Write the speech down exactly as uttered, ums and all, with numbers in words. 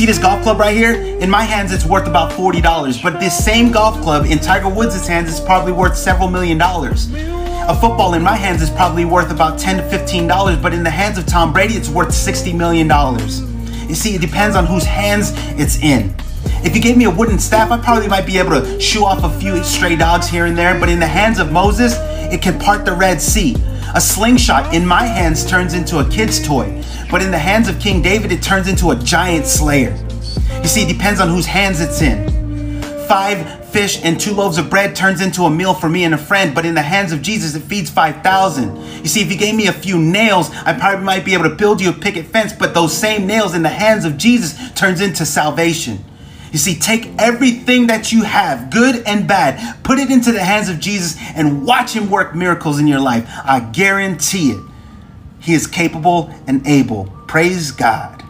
see this golf club right here? In my hands, it's worth about forty dollars. But this same golf club in Tiger Woods' hands is probably worth several million dollars. A football in my hands is probably worth about ten to fifteen dollars, but in the hands of Tom Brady, it's worth sixty million dollars. You see, it depends on whose hands it's in. If you gave me a wooden staff, I probably might be able to shoo off a few stray dogs here and there, but in the hands of Moses, it can part the Red Sea. A slingshot in my hands turns into a kid's toy, but in the hands of King David, it turns into a giant slayer. You see, it depends on whose hands it's in. Five fish and two loaves of bread turns into a meal for me and a friend, but in the hands of Jesus, it feeds five thousand. You see, if you gave me a few nails, I probably might be able to build you a picket fence, but those same nails in the hands of Jesus turns into salvation. You see, take everything that you have, good and bad, put it into the hands of Jesus and watch him work miracles in your life. I guarantee it. He is capable and able. Praise God.